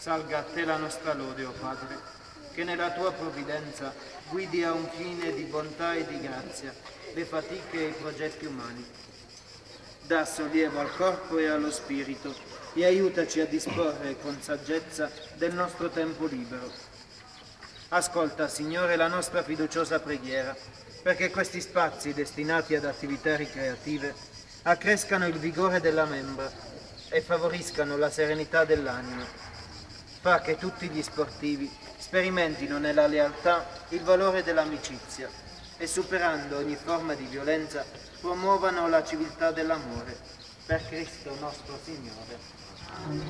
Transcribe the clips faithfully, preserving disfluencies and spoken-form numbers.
Salga a te la nostra lode, o Padre, che nella tua provvidenza guidi a un fine di bontà e di grazia le fatiche e i progetti umani. Dà sollievo al corpo e allo spirito e aiutaci a disporre con saggezza del nostro tempo libero. Ascolta, Signore, la nostra fiduciosa preghiera, perché questi spazi destinati ad attività ricreative accrescano il vigore della membra e favoriscano la serenità dell'anima. Fa che tutti gli sportivi sperimentino nella lealtà il valore dell'amicizia e, superando ogni forma di violenza, promuovano la civiltà dell'amore. Per Cristo nostro Signore. Amen.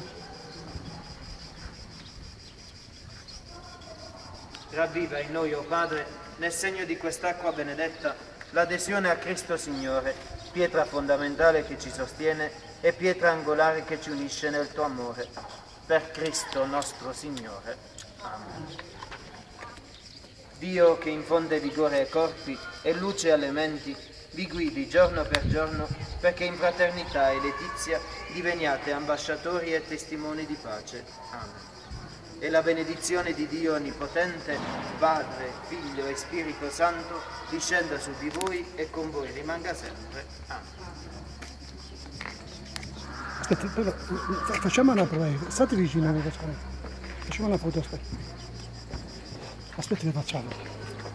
Ravviva in noi, o Padre, nel segno di quest'acqua benedetta, l'adesione a Cristo Signore, pietra fondamentale che ci sostiene e pietra angolare che ci unisce nel tuo amore. Per Cristo nostro Signore. Amen. Dio, che infonde vigore ai corpi e luce alle menti, vi guidi giorno per giorno perché in fraternità e letizia diveniate ambasciatori e testimoni di pace. Amen. E la benedizione di Dio Onnipotente, Padre, Figlio e Spirito Santo, discenda su di voi e con voi rimanga sempre. Amen. Aspetta, però, facciamo una prova, state vicino a me, facciamo una foto, aspetta. Aspetta che facciamo.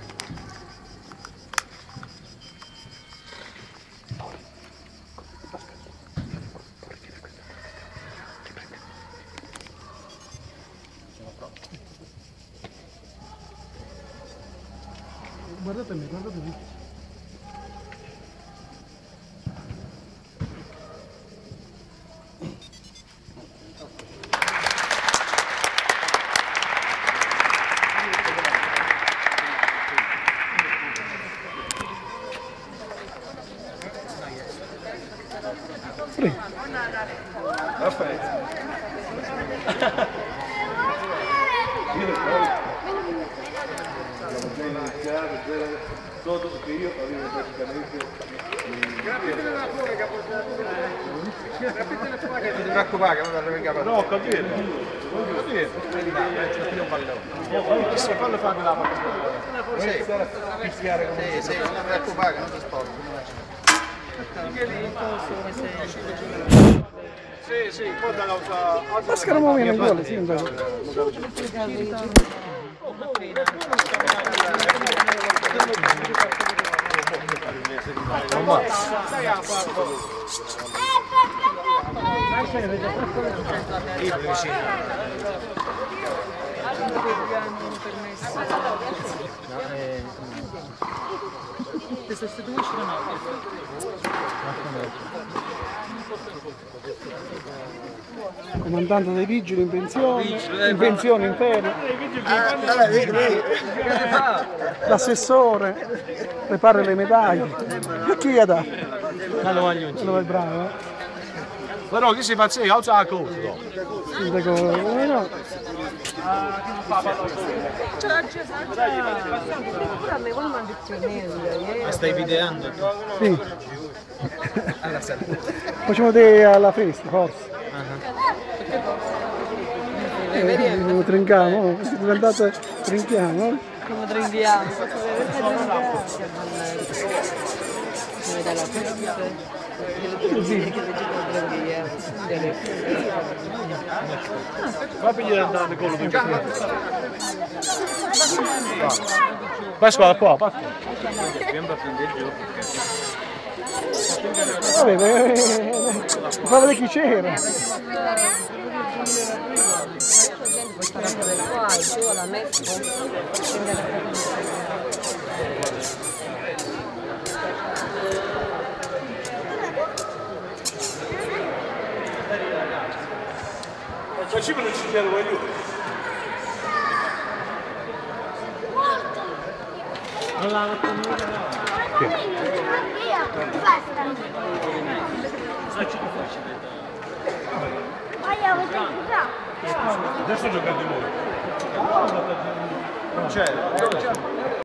Guardate me, guardate me. Prego. Todo che io avevo praticamente capite la fuori che capite la fuori che ti preoccupare che non arrivi in capo. No, ho capito. Ho capito. C'è un pallone. Se fallo fare la palla. Sì, fischiare come sì, sì, non ti preoccupare, non ti sporco. Sì, sì, poi da usa. Ma schermo meno vuole, sì, un Ti sostituisci o no? Comandante dei vigili in pensione, in pensione in ferie, l'assessore prepara le medaglie. E chi gli dà? Allora è bravo, eh? Però chi si fa sì, alza la cosa. Sindaco, no? Ma stai videando? Sì. Facciamo te alla festa, forse. Eh, come trinchiamo? Diventate trinchiamo? Come trinchiamo? Si vede la festa. Va pigliare andare con lui. Pasqua qua, Pasqua. Vabbè, fa vedere chi c'era. Facciamo non ci chiedo aiuto. Non la comunità no. Adesso giocate voi. Non c'è.